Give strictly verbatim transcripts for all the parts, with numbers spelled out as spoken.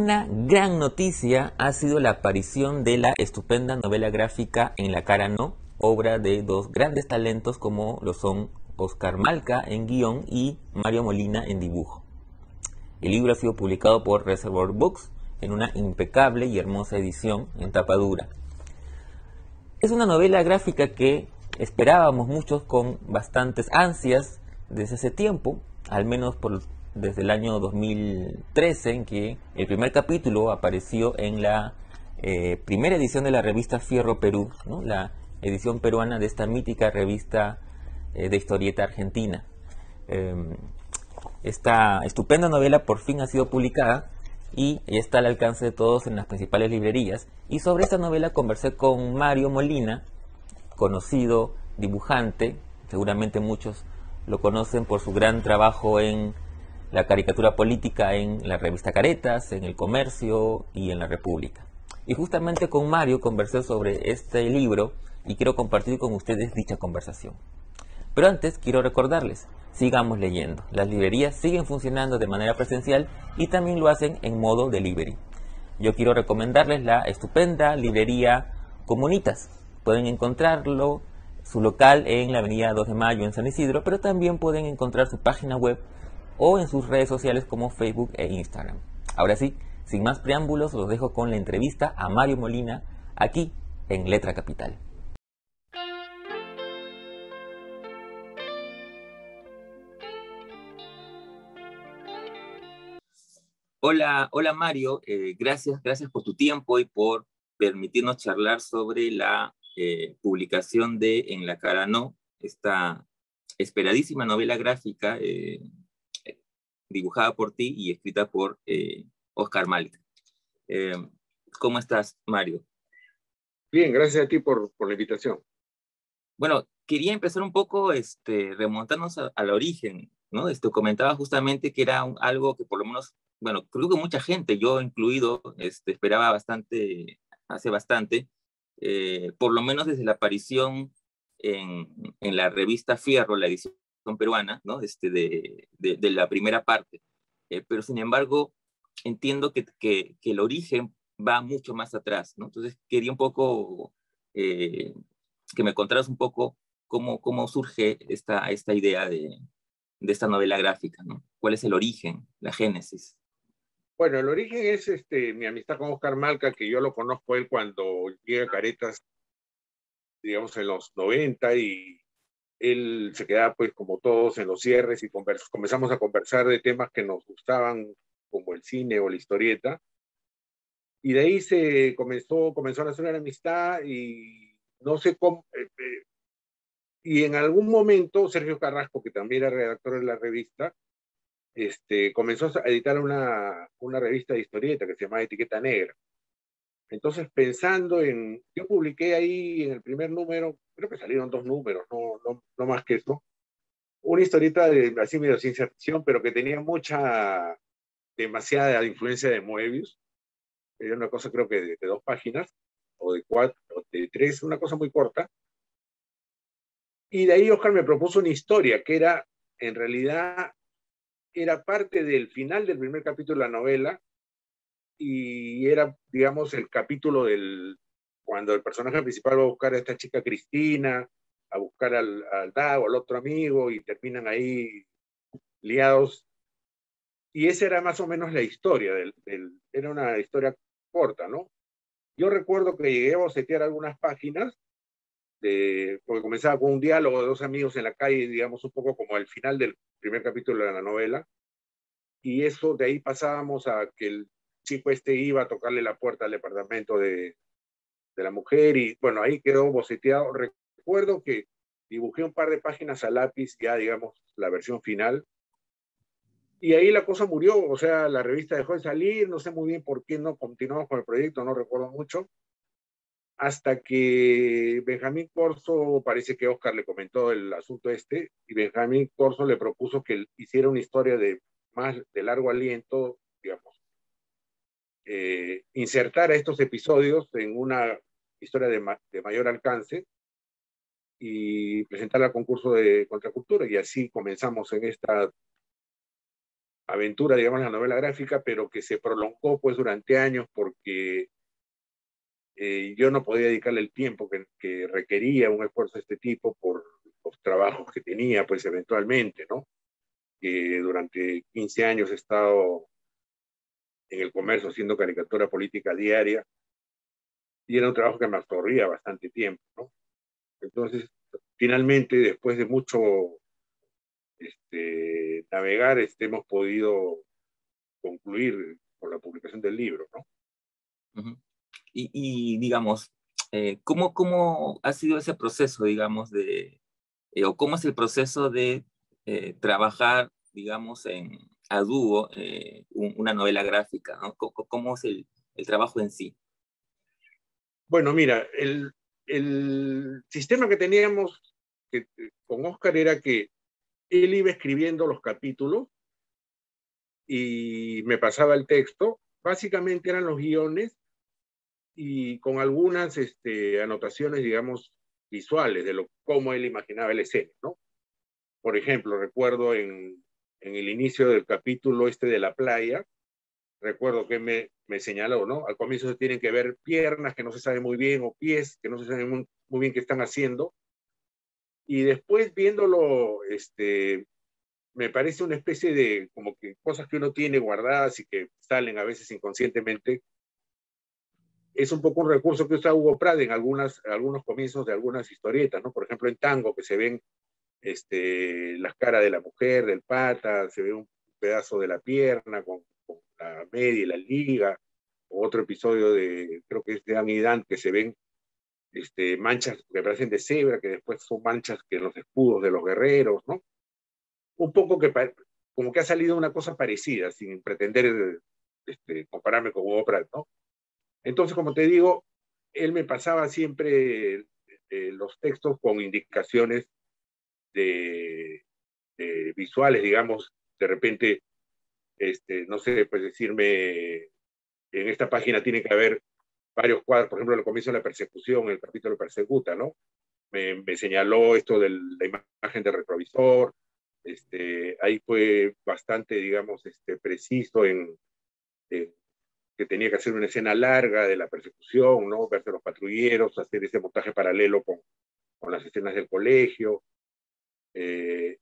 Una gran noticia ha sido la aparición de la estupenda novela gráfica En la cara no, obra de dos grandes talentos como lo son Oscar Malca en guión y Mario Molina en dibujo. El libro ha sido publicado por Reservoir Books en una impecable y hermosa edición en tapa dura. Es una novela gráfica que esperábamos muchos con bastantes ansias desde hace tiempo, al menos por, desde el año dos mil trece, en que el primer capítulo apareció en la eh, primera edición de la revista Fierro Perú, ¿no? La edición peruana de esta mítica revista eh, de historieta argentina. Eh, esta estupenda novela por fin ha sido publicada y está al alcance de todos en las principales librerías. Y sobre esta novela conversé con Mario Molina, conocido dibujante, seguramente muchos lo conocen por su gran trabajo en la caricatura política en la revista Caretas, en El Comercio y en La República. Y justamente con Mario conversé sobre este libro y quiero compartir con ustedes dicha conversación. Pero antes quiero recordarles, sigamos leyendo. Las librerías siguen funcionando de manera presencial y también lo hacen en modo delivery. Yo quiero recomendarles la estupenda librería Comunitas. Pueden encontrarlo, su local en la avenida dos de mayo en San Isidro, pero también pueden encontrar su página web o en sus redes sociales como Facebook e Instagram. Ahora sí, sin más preámbulos, los dejo con la entrevista a Mario Molina, aquí en Letra Capital. Hola, hola Mario, eh, gracias, gracias por tu tiempo y por permitirnos charlar sobre la eh, publicación de En la cara no, esta esperadísima novela gráfica eh, dibujada por ti y escrita por eh, Oscar Malca. Eh, ¿Cómo estás, Mario? Bien, gracias a ti por, por la invitación. Bueno, quería empezar un poco este, remontarnos a- al origen, ¿no? Este, comentaba justamente que era un- algo que por lo menos, bueno, creo que mucha gente, yo incluido, este, esperaba bastante, hace bastante, eh, por lo menos desde la aparición en, en la revista Fierro, la edición peruana, ¿no? Este, de, de, de la primera parte. Eh, pero sin embargo, entiendo que, que, que el origen va mucho más atrás, ¿no? Entonces quería un poco... eh, que me contaras un poco cómo, cómo surge esta, esta idea de, de esta novela gráfica, ¿no? ¿Cuál es el origen, la génesis? Bueno, el origen es este, mi amistad con Oscar Malca, que yo lo conozco a él cuando llega a Caretas, digamos, en los noventa, y él se quedaba, pues, como todos, en los cierres y convers comenzamos a conversar de temas que nos gustaban, como el cine o la historieta, y de ahí se comenzó, comenzó a nacer una amistad y no sé cómo, eh, eh, y en algún momento Sergio Carrasco, que también era redactor de la revista, este, comenzó a editar una, una revista de historieta que se llama Etiqueta Negra. Entonces, pensando en, yo publiqué ahí en el primer número, creo que salieron dos números, no, no, no más que eso, una historieta de así medio ciencia ficción, pero que tenía mucha, demasiada influencia de Moebius. Era una cosa creo que de, de dos páginas, o de cuatro, o de tres, una cosa muy corta. Y de ahí Oscar me propuso una historia que era, en realidad, era parte del final del primer capítulo de la novela, y era, digamos, el capítulo del, cuando el personaje principal va a buscar a esta chica Cristina, a buscar al, al Dago, al otro amigo, y terminan ahí liados. Y esa era más o menos la historia, del, del, era una historia corta, ¿no? Yo recuerdo que llegué a bocetear algunas páginas, de, porque comenzaba con un diálogo de dos amigos en la calle, digamos, un poco como el final del primer capítulo de la novela, y eso de ahí pasábamos a que el chico este iba a tocarle la puerta al departamento de, de la mujer, y bueno, ahí quedó boceteado. Recuerdo que dibujé un par de páginas a lápiz, ya digamos la versión final, y ahí la cosa murió, o sea, la revista dejó de salir, no sé muy bien por qué no continuamos con el proyecto, no recuerdo mucho, hasta que Benjamín Corso, parece que Oscar le comentó el asunto este, y Benjamín Corso le propuso que hiciera una historia de más de largo aliento, digamos, eh, insertar a estos episodios en una historia de, ma de mayor alcance y presentarla al concurso de contracultura, y así comenzamos en esta aventura, digamos, la novela gráfica, pero que se prolongó pues durante años porque eh, yo no podía dedicarle el tiempo que, que requería un esfuerzo de este tipo por los trabajos que tenía, pues eventualmente, ¿no? Que durante quince años he estado en el comercio haciendo caricatura política diaria y era un trabajo que me absorbía bastante tiempo, ¿no? Entonces, finalmente, después de mucho este, navegar, este, hemos podido concluir con la publicación del libro, ¿no? Ujú. Y, y, digamos, eh, ¿cómo, ¿cómo ha sido ese proceso, digamos, de, eh, o cómo es el proceso de eh, trabajar, digamos, en, a dúo eh, un, una novela gráfica, ¿no? ¿Cómo, ¿Cómo es el, el trabajo en sí? Bueno, mira, el, el sistema que teníamos que, con Oscar era que él iba escribiendo los capítulos y me pasaba el texto. Básicamente eran los guiones y con algunas este, anotaciones, digamos, visuales de lo, cómo él imaginaba la escena, ¿no? Por ejemplo, recuerdo en, en el inicio del capítulo este de la playa, recuerdo que me, me señaló, ¿no? Al comienzo se tienen que ver piernas que no se sabe muy bien o pies que no se sabe muy, muy bien qué están haciendo. Y después viéndolo, este, me parece una especie de como que cosas que uno tiene guardadas y que salen a veces inconscientemente. Es un poco un recurso que usa Hugo Pratt en algunas, algunos comienzos de algunas historietas, ¿no? Por ejemplo, en Tango, que se ven este, las caras de la mujer, del pata, se ve un pedazo de la pierna con, con la media y la liga, o otro episodio de, creo que es de Dan y Dan, que se ven este, manchas que parecen de cebra, que después son manchas que en los escudos de los guerreros, ¿no? Un poco que como que ha salido una cosa parecida, sin pretender este, compararme con Hugo Pratt, ¿no? Entonces, como te digo, él me pasaba siempre eh, los textos con indicaciones de, de visuales, digamos, de repente, este, no sé, pues decirme, en esta página tiene que haber varios cuadros, por ejemplo, al comienzo de la persecución, el capítulo Persecuta, ¿no? Me, me señaló esto de la imagen del retrovisor, este, ahí fue bastante, digamos, este, preciso en, en que tenía que hacer una escena larga de la persecución, ¿no? Verse los patrulleros, hacer ese montaje paralelo con, con las escenas del colegio. Eh,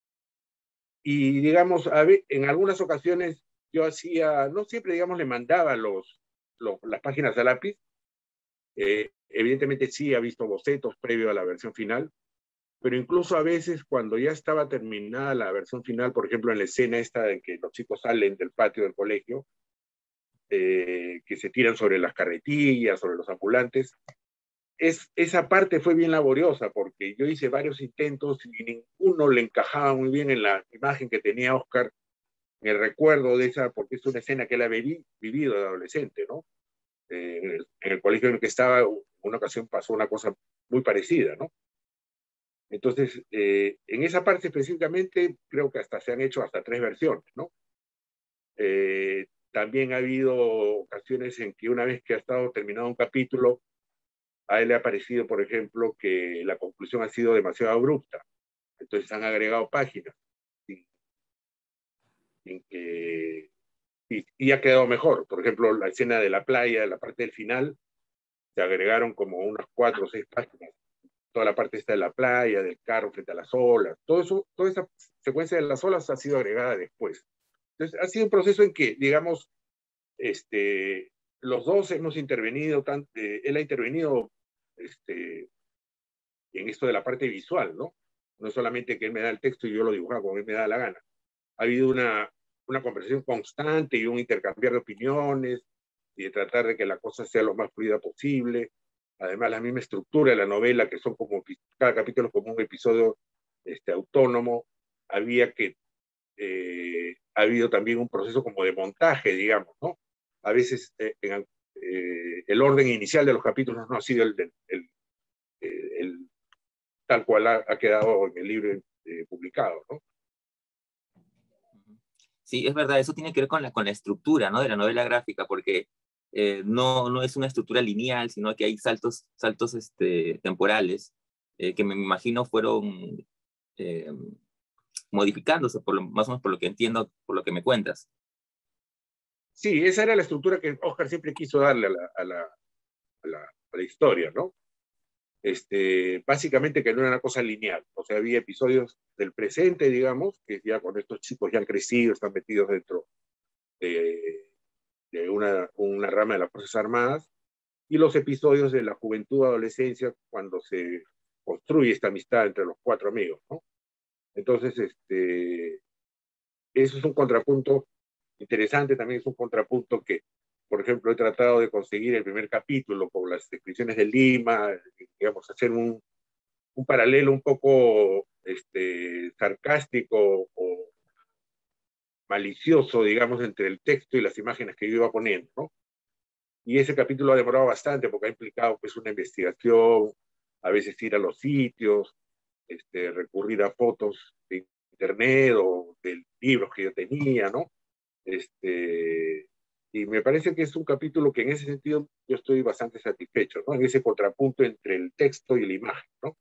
y, digamos, a ver, en algunas ocasiones yo hacía, no siempre, digamos, le mandaba los, los las páginas a lápiz. Eh, evidentemente sí ha visto bocetos previo a la versión final, pero incluso a veces cuando ya estaba terminada la versión final, por ejemplo, en la escena esta de que los chicos salen del patio del colegio, eh, que se tiran sobre las carretillas, sobre los ambulantes, es, esa parte fue bien laboriosa porque yo hice varios intentos y ninguno le encajaba muy bien en la imagen que tenía Oscar, en el recuerdo de esa, porque es una escena que él había vivido de adolescente, ¿no? Eh, en, el, en el colegio en el que estaba, una ocasión pasó una cosa muy parecida, ¿no? Entonces, eh, en esa parte específicamente, creo que hasta se han hecho hasta tres versiones, ¿no? Eh, también ha habido ocasiones en que una vez que ha estado terminado un capítulo, a él le ha parecido, por ejemplo, que la conclusión ha sido demasiado abrupta. Entonces han agregado páginas en, en que, y, y, ha quedado mejor. Por ejemplo, la escena de la playa, la parte del final, se agregaron como unas cuatro o seis páginas. Toda la parte esta de la playa, del carro frente a las olas, todo eso, toda esa secuencia de las olas ha sido agregada después. Entonces, ha sido un proceso en que, digamos, este, los dos hemos intervenido, tan, eh, él ha intervenido este, en esto de la parte visual, ¿no? No solamente que él me da el texto y yo lo dibujaba como él me da la gana. Ha habido una, una conversación constante y un intercambiar de opiniones y de tratar de que la cosa sea lo más fluida posible. Además, la misma estructura de la novela, que son como cada capítulo como un episodio este, autónomo, había que, eh, ha habido también un proceso como de montaje, digamos, ¿no? A veces eh, en, eh, el orden inicial de los capítulos no ha sido el, el, el, el tal cual ha, ha, quedado en el libro eh, publicado, ¿no? Sí, es verdad, eso tiene que ver con la, con la estructura, ¿no? De la novela gráfica, porque eh, no, no es una estructura lineal, sino que hay saltos, saltos este, temporales, eh, que me imagino fueron, eh, modificándose, por lo, más o menos por lo que entiendo, por lo que me cuentas. Sí, esa era la estructura que Oscar siempre quiso darle a la, a la, a la, a la historia, ¿no? Este, básicamente que no era una cosa lineal, o sea, había episodios del presente, digamos, que ya cuando estos chicos ya han crecido, están metidos dentro de, de una, una rama de las Fuerzas Armadas, y los episodios de la juventud, adolescencia, cuando se construye esta amistad entre los cuatro amigos, ¿no? Entonces, este, eso es un contrapunto interesante, también es un contrapunto que, por ejemplo, he tratado de conseguir el primer capítulo con las descripciones de Lima, digamos, hacer un, un paralelo un poco este, sarcástico o malicioso, digamos, entre el texto y las imágenes que yo iba poniendo, ¿no? Y ese capítulo ha demorado bastante porque ha implicado pues una investigación, a veces ir a los sitios, este, recurrir a fotos de internet o de libros que yo tenía, ¿no? Este, y me parece que es un capítulo que en ese sentido yo estoy bastante satisfecho, ¿no? En ese contrapunto entre el texto y la imagen, ¿no?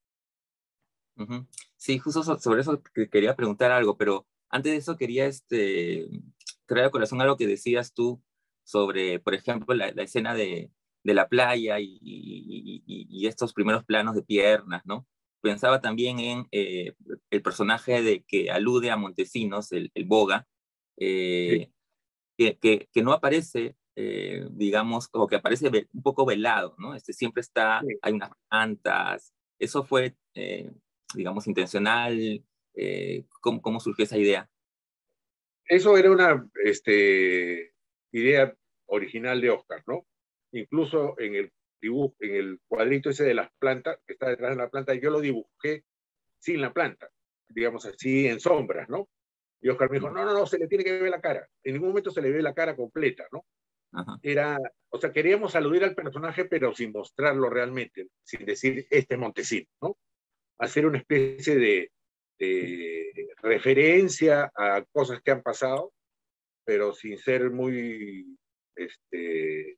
Uh-huh. Sí, justo sobre eso quería preguntar algo, pero antes de eso quería este, traer a corazón algo que decías tú sobre, por ejemplo, la, la escena de, de la playa y, y, y, y, estos primeros planos de piernas, ¿no? Pensaba también en eh, el personaje de, que alude a Montesinos, el, el Boga, eh, Sí. que, que, que, no aparece, eh, digamos, como que aparece un poco velado, ¿no? Este, siempre está, Sí. hay unas plantas, eso fue... Eh, digamos, intencional? Eh, ¿cómo, ¿Cómo surgió esa idea? Eso era una este, idea original de Oscar, ¿no? Incluso en el dibujo, en el cuadrito ese de las plantas, que está detrás de la planta, yo lo dibujé sin la planta, digamos así, en sombras, ¿no? Y Oscar me dijo, no, no, no, se le tiene que ver la cara. En ningún momento se le ve la cara completa, ¿no? Ajá. Era, o sea, queríamos aludir al personaje, pero sin mostrarlo realmente, sin decir, este es Montesinos, ¿no? Hacer una especie de, de referencia a cosas que han pasado, pero sin ser muy este,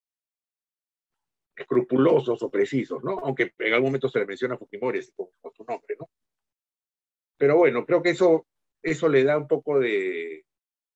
escrupulosos o precisos, ¿no? Aunque en algún momento se le menciona a Fujimori con, con su nombre, ¿no? Pero bueno, creo que eso, eso le da un poco de,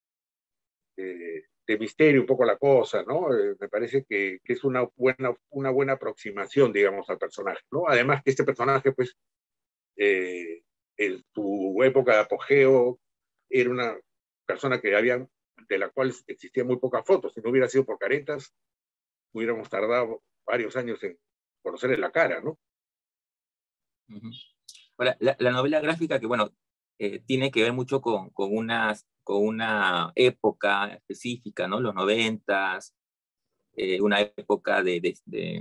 de, de misterio, un poco a la cosa, ¿no? Eh, me parece que, que es una buena, una buena aproximación, digamos, al personaje, ¿no? Además que este personaje, pues, eh, en su época de apogeo, era una persona que había, de la cual existían muy pocas fotos. Si no hubiera sido por Caretas, hubiéramos tardado varios años en conocerle la cara, ¿no? Uh-huh. Ahora, la, la novela gráfica que, bueno, eh, tiene que ver mucho con, con, una, con una época específica, ¿no? Los noventas, eh, una época de, de, de,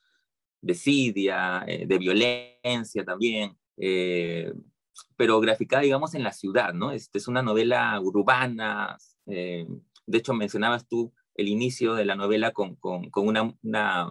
desidia, eh, de violencia también, eh, pero graficada, digamos, en la ciudad, ¿no? Este, es una novela urbana. Eh, de hecho, mencionabas tú el inicio de la novela con, con, con una, una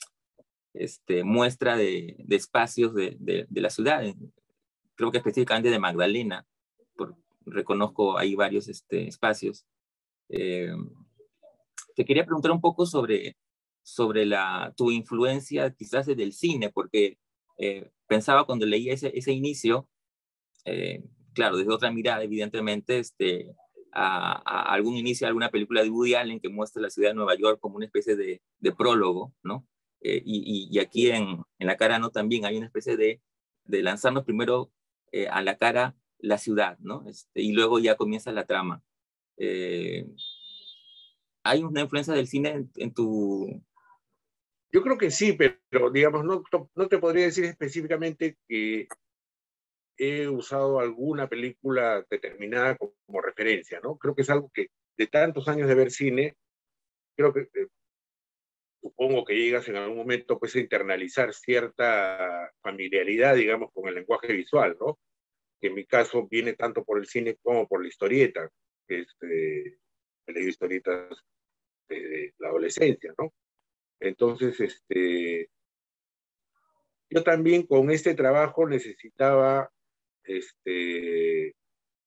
este, muestra de, de espacios de, de, de, la ciudad, creo que específicamente de Magdalena, por, reconozco ahí varios este, espacios. Eh, te quería preguntar un poco sobre, sobre la, tu influencia quizás desde el cine, porque eh, pensaba cuando leía ese, ese inicio, eh, claro, desde otra mirada, evidentemente, este, a, a, algún inicio de alguna película de Woody Allen que muestra la ciudad de Nueva York como una especie de, de prólogo, ¿no? Eh, y, y, aquí en, en La Cara No también hay una especie de, de lanzarnos primero eh, a la cara la ciudad, ¿no? Este, y luego ya comienza la trama. Eh, ¿Hay una influencia del cine en, en tu...? Yo creo que sí, pero digamos, no, no te podría decir específicamente que he usado alguna película determinada como, como referencia, ¿no? Creo que es algo que de tantos años de ver cine, creo que eh, supongo que llegas en algún momento pues a internalizar cierta familiaridad, digamos, con el lenguaje visual, ¿no? Que en mi caso viene tanto por el cine como por la historieta, que es, eh, he leído historietas de, de la adolescencia, ¿no? Entonces, este, yo también con este trabajo necesitaba, este,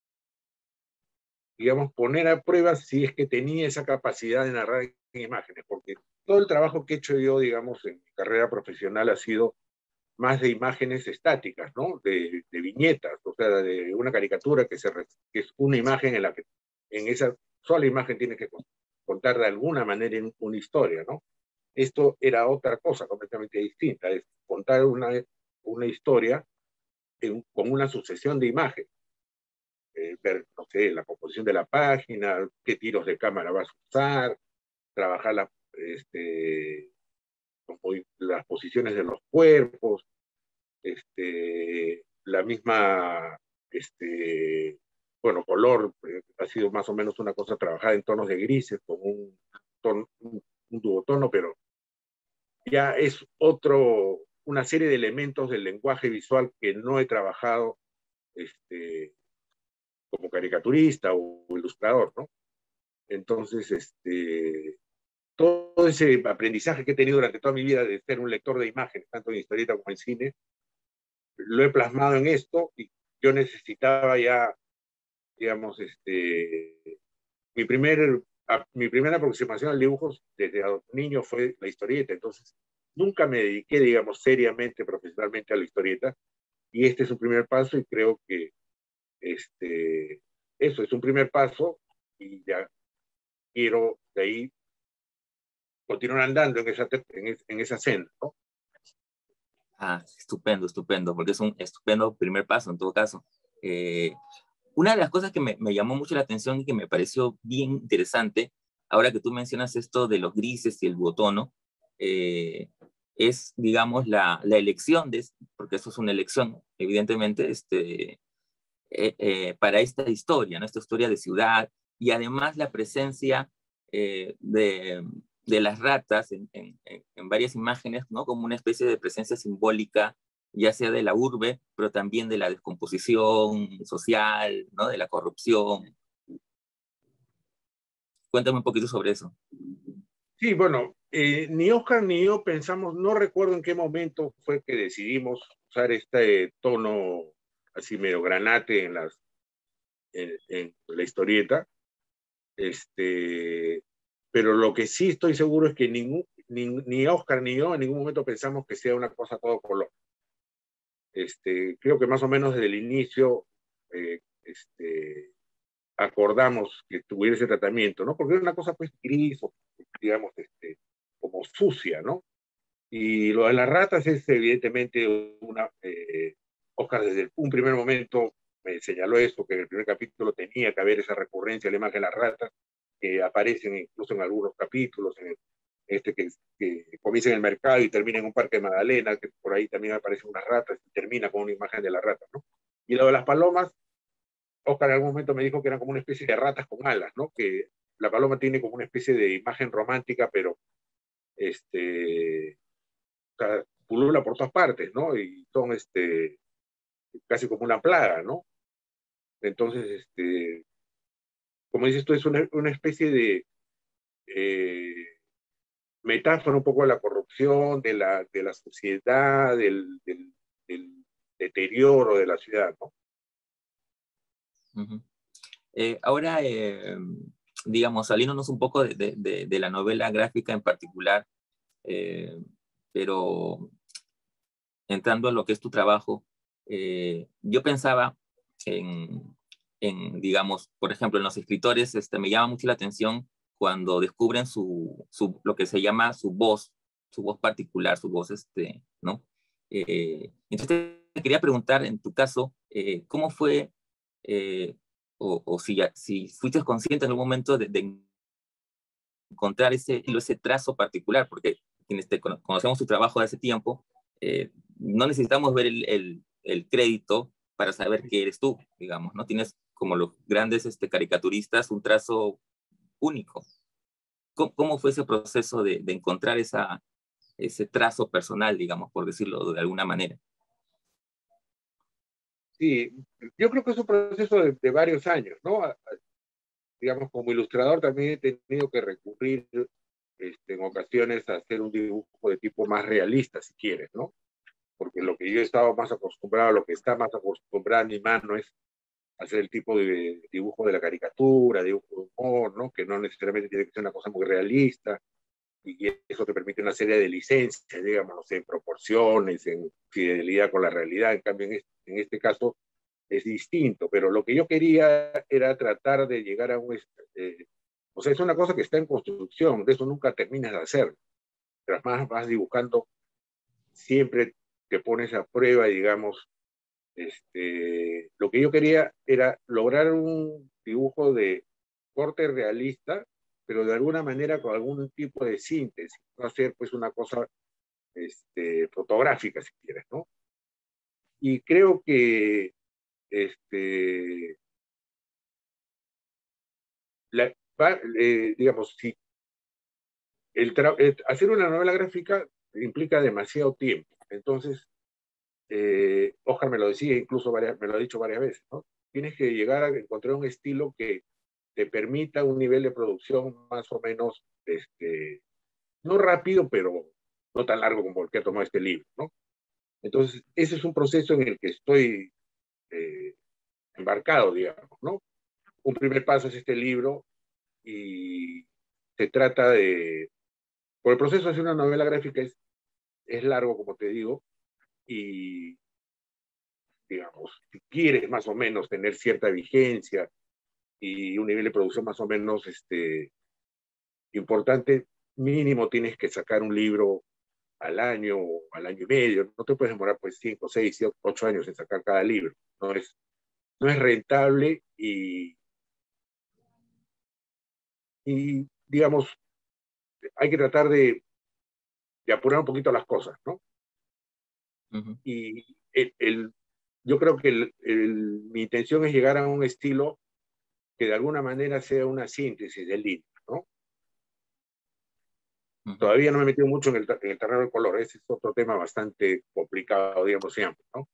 digamos, poner a prueba si es que tenía esa capacidad de narrar en imágenes, porque todo el trabajo que he hecho yo, digamos, en mi carrera profesional ha sido más de imágenes estáticas, ¿no? De, de viñetas, o sea, de una caricatura que, se, que es una imagen en la que en esa sola imagen tiene que contar de alguna manera una historia, ¿no? Esto era otra cosa completamente distinta, es contar una, una historia en, con una sucesión de imágenes. Eh, ver, no sé, la composición de la página, qué tiros de cámara vas a usar, trabajar la, este, las posiciones de los cuerpos, este, la misma, este, bueno, color, eh, ha sido más o menos una cosa trabajada en tonos de grises, con un, tono, un, un duotono, pero ya es otro, una serie de elementos del lenguaje visual que no he trabajado este, como caricaturista o ilustrador, ¿no? Entonces, este, todo ese aprendizaje que he tenido durante toda mi vida de ser un lector de imágenes, tanto en historieta como en cine, lo he plasmado en esto y yo necesitaba ya, digamos, este, mi, primer, a, mi primera aproximación al dibujo desde niño fue la historieta, entonces nunca me dediqué, digamos, seriamente, profesionalmente a la historieta, y este es un primer paso y creo que este, eso es un primer paso y ya quiero de ahí continuar andando en esa, en, en esa senda, ¿no? Ah, estupendo, estupendo, porque es un estupendo primer paso en todo caso. Eh, una de las cosas que me, me llamó mucho la atención y que me pareció bien interesante, ahora que tú mencionas esto de los grises y el duotono, eh, es, digamos, la, la elección, de, porque eso es una elección, evidentemente, este, eh, eh, para esta historia, ¿no? Esta historia de ciudad, y además la presencia eh, de, de, las ratas en, en, en varias imágenes, ¿no? Como una especie de presencia simbólica, ya sea de la urbe, pero también de la descomposición social, ¿no? De la corrupción. Cuéntame un poquito sobre eso. Sí, bueno, eh, ni Oscar ni yo pensamos, no recuerdo en qué momento fue que decidimos usar este tono así medio granate en, las, en, en la historieta, este, pero lo que sí estoy seguro es que ningún, ni, ni Oscar ni yo en ningún momento pensamos que sea una cosa todo color. Este, creo que más o menos desde el inicio eh, este, acordamos que tuviera ese tratamiento, ¿no? Porque era una cosa pues gris, o, digamos, este, como sucia, ¿no? Y lo de las ratas es evidentemente una... Eh, Oscar desde un primer momento me señaló eso, que en el primer capítulo tenía que haber esa recurrencia a la imagen de las ratas, que aparecen incluso en algunos capítulos, en el, este que, que comienza en el mercado y termina en un parque de Magdalena, que por ahí también aparecen unas ratas y termina con una imagen de las ratas, ¿no? Y lo de las palomas, Oscar en algún momento me dijo que eran como una especie de ratas con alas, ¿no? Que la paloma tiene como una especie de imagen romántica, pero este, o sea, pulula por todas partes, ¿no? Y son este, casi como una plaga, ¿no? Entonces, este, como dices tú, es una, una especie de eh, metáfora un poco de la corrupción, de la, de la sociedad, del, del, del deterioro de la ciudad, ¿no? Uh-huh. Eh, ahora, eh, digamos, saliéndonos un poco de, de, de, de la novela gráfica en particular, eh, pero entrando en lo que es tu trabajo, eh, yo pensaba en, en, digamos, por ejemplo, en los escritores, este, me llama mucho la atención cuando descubren su, su, lo que se llama su voz, su voz particular, su voz, este, ¿no? Eh, entonces, te quería preguntar, en tu caso, eh, ¿cómo fue, eh, o, o si, ya, si fuiste consciente en algún momento de, de encontrar ese, ese trazo particular? Porque quienes te conocemos tu trabajo de hace tiempo, eh, no necesitamos ver el, el, el, crédito para saber que eres tú, digamos, ¿no? Tienes como los grandes este, caricaturistas un trazo único. ¿Cómo, cómo fue ese proceso de, de encontrar esa, ese trazo personal, digamos, por decirlo de alguna manera? Sí, yo creo que es un proceso de, de varios años, ¿no? Digamos, como ilustrador también he tenido que recurrir este, en ocasiones a hacer un dibujo de tipo más realista, si quieres, ¿no? Porque lo que yo he estado más acostumbrado, lo que está más acostumbrado mi mano es hacer el tipo de dibujo de la caricatura, dibujo de humor, ¿no? Que no necesariamente tiene que ser una cosa muy realista. y eso te permite una serie de licencias, digamos, no sé, en proporciones, en fidelidad con la realidad. En cambio, en este, en este caso es distinto, pero lo que yo quería era tratar de llegar a un... Eh, o sea, es una cosa que está en construcción, de eso nunca terminas de hacer. Tras más vas dibujando, siempre te pones a prueba, digamos, este, lo que yo quería era lograr un dibujo de corte realista, pero de alguna manera con algún tipo de síntesis, no hacer pues una cosa este, fotográfica, si quieres, ¿no? Y creo que, este, la, va, eh, digamos, si el el, hacer una novela gráfica implica demasiado tiempo, entonces, eh, Oscar me lo decía, incluso varias, me lo ha dicho varias veces, ¿no? Tienes que llegar a encontrar un estilo que te permita un nivel de producción más o menos, este, no rápido, pero no tan largo como el que ha tomado este libro, ¿no? Entonces, ese es un proceso en el que estoy eh, embarcado, digamos, ¿no? Un primer paso es este libro y se trata de... Por el proceso de hacer una novela gráfica es, es largo, como te digo, y, digamos, si quieres más o menos tener cierta vigencia y un nivel de producción más o menos este, importante, mínimo tienes que sacar un libro al año o al año y medio. No te puedes demorar pues cinco, seis, ocho años en sacar cada libro. No es, no es rentable y, y, digamos, hay que tratar de, de apurar un poquito las cosas, ¿no? Ujú. Y el, el, yo creo que el, el, mi intención es llegar a un estilo que de alguna manera sea una síntesis del libro, ¿no? Ujú. Todavía no me he metido mucho en el, en el terreno del color, ese es otro tema bastante complicado, digamos, siempre, ¿no?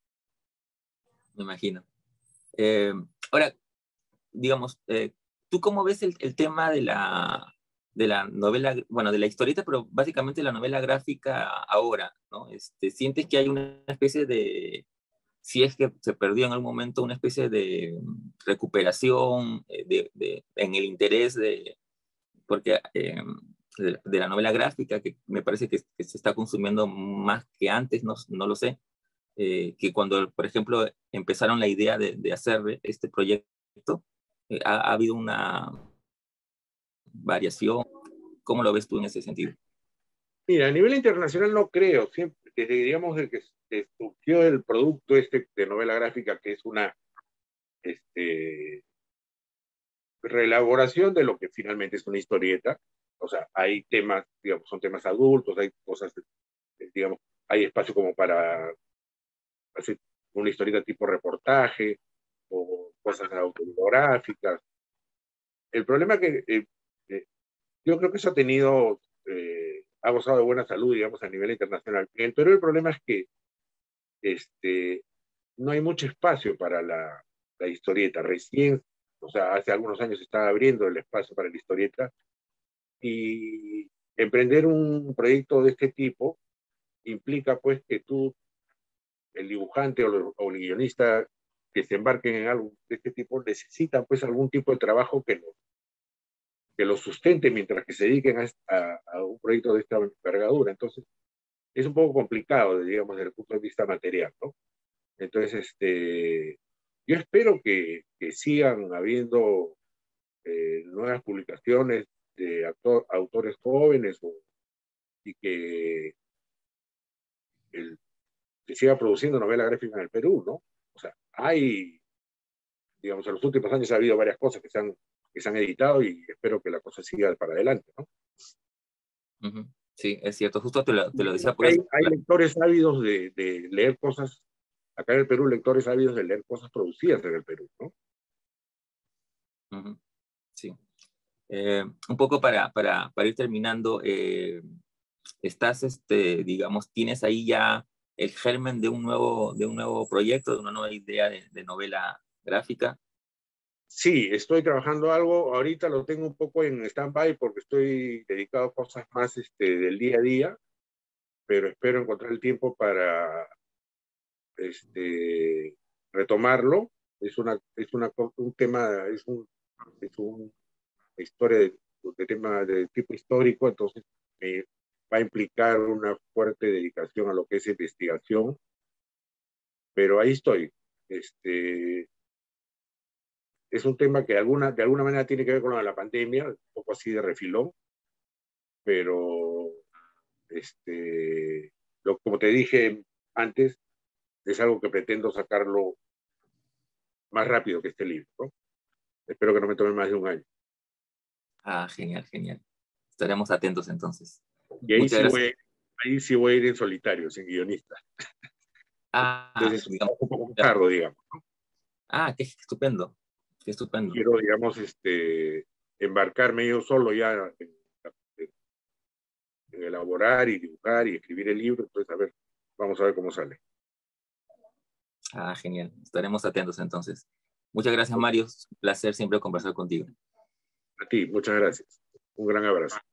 Me imagino. Eh, ahora, digamos, eh, ¿tú cómo ves el, el tema de la, de la novela, bueno, de la historieta, pero básicamente la novela gráfica ahora, ¿no? Este, ¿sientes que hay una especie de, si es que se perdió en algún momento, una especie de mm, recuperación eh, de, de- en el interés de, porque, eh, de, de la novela gráfica, que me parece que, que se está consumiendo más que antes, no, no lo sé, eh, que cuando, por ejemplo, empezaron la idea de, de hacer este proyecto, eh, ha, ha habido una variación. ¿Cómo lo ves tú en ese sentido? Mira, a nivel internacional no creo, siempre, desde, digamos, el que se surgió el producto este de novela gráfica, que es una este, reelaboración de lo que finalmente es una historieta, o sea, hay temas, digamos, son temas adultos, hay cosas, digamos, hay espacio como para hacer una historieta tipo reportaje o cosas autobiográficas. El problema que eh, eh, yo creo que eso ha tenido, eh, ha gozado de buena salud, digamos, a nivel internacional. En el Perú el problema es que este, no hay mucho espacio para la, la historieta. Recién, o sea, hace algunos años se estaba abriendo el espacio para la historieta y emprender un proyecto de este tipo implica pues que tú, el dibujante o, o el guionista que se embarquen en algo de este tipo, necesitan pues algún tipo de trabajo que lo, que lo sustente mientras que se dediquen a, a, a un proyecto de esta envergadura. Entonces, es un poco complicado, digamos, desde el punto de vista material, ¿no? Entonces, este, yo espero que, que sigan habiendo eh, nuevas publicaciones de actor, autores jóvenes o, y que, el, que siga produciendo novela gráfica en el Perú, ¿no? O sea, hay, digamos, en los últimos años ha habido varias cosas que se han, que se han editado y espero que la cosa siga para adelante, ¿no? Ujú. Sí, es cierto, justo te lo, te lo decía por Hay, eso. hay lectores ávidos de, de leer cosas, acá en el Perú, lectores ávidos de leer cosas producidas en el Perú, ¿no? Ujú. Sí. Eh, un poco para, para, para ir terminando, eh, estás, este, digamos, tienes ahí ya el germen de un nuevo, de un nuevo proyecto, de una nueva idea de, de novela gráfica. Sí, estoy trabajando algo, ahorita lo tengo un poco en stand-by porque estoy dedicado a cosas más este, del día a día, pero espero encontrar el tiempo para este, retomarlo. Es, una, es una, un tema, es, un, es una historia de, de tema de tipo histórico, entonces me va a implicar una fuerte dedicación a lo que es investigación, pero ahí estoy. Este, es un tema que de alguna, de alguna manera tiene que ver con lo de la pandemia, un poco así de refilón, pero este, lo, como te dije antes, es algo que pretendo sacarlo más rápido que este libro, ¿no? Espero que no me tome más de un año. Ah, genial, genial. Estaremos atentos entonces. Y ahí Muchas sí gracias. voy, ahí sí voy a ir en solitario, sin guionista. Ah, Entonces es digamos. un poco más tarde, digamos. Ah, qué estupendo. Qué estupendo. Quiero, digamos, este, embarcarme yo solo ya en, en, en elaborar y dibujar y escribir el libro. Entonces, a ver, vamos a ver cómo sale. Ah, genial. Estaremos atentos entonces. Muchas gracias, Ok. Mario. Es un placer siempre conversar contigo. A ti, muchas gracias. Un gran abrazo.